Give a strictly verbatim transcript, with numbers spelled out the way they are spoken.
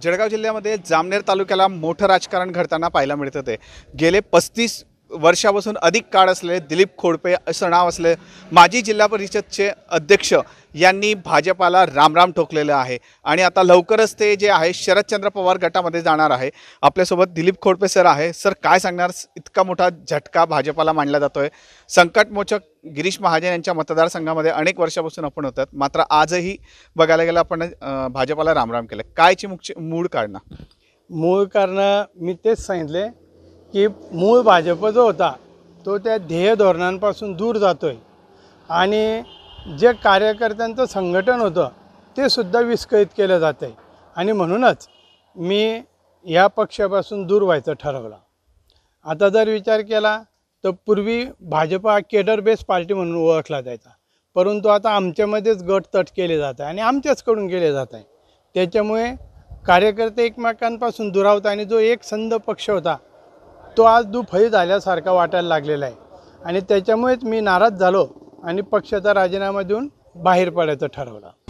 जळगाव जिल्ह्यामध्ये जामनेर तालुक्याला मोठं राजकारण घडताना पाहायला मिळतं ते गेले पस्तीस वर्षापासून अधिक काळ असलेले दिलीप खोडपे असं नाव असले माजी जिल्हा परिषदचे अध्यक्ष यांनी भाजपाला रामराम ठोकलेलं आहे आणि आता लवकरच ते जे आहे शरदचंद्र पवार गटामध्ये जाणार आहे। आपल्यासोबत दिलीप खोडपे सर आहे। सर काय सांगणार, इतका मोठा झटका भाजपाला मानला जातोय। संकटमोचक गिरीश महाजन यांच्या मतदारसंघामध्ये अनेक वर्षापासून आपण होतात, मात्र आजही बघायला गेलं आपण भाजपाला रामराम केलं। कायची मुख्य मूळ कारण मूळ कारण मी तेच सांगितले की मूळ भाजप जो होता तो त्या ध्येय धोरणांपासून दूर जातोय आणि जे कार्यकर्त्यांचं संघटन होतं ते सुद्धा विस्कळीत केलं जातं आहे आणि म्हणूनच मी या पक्षापासून दूर व्हायचं ठरवलं। आता जर विचार केला तर पूर्वी भाजप हा केडर बेस पार्टी म्हणून ओळखला जायचा, परंतु आता आमच्यामध्येच गट तट केले जात आहे आणि आमच्याचकडून केले जात आहे। त्याच्यामुळे कार्यकर्ते एकमेकांपासून दुरावत आणि जो एक संध पक्ष होता तो आज दुफळी झाल्यासारखा वाटायला लागलेला आहे आणि त्याच्यामुळेच मी नाराज झालो आणि पक्षाचा राजीनामा देऊन बाहेर पडायचं ठरवलं।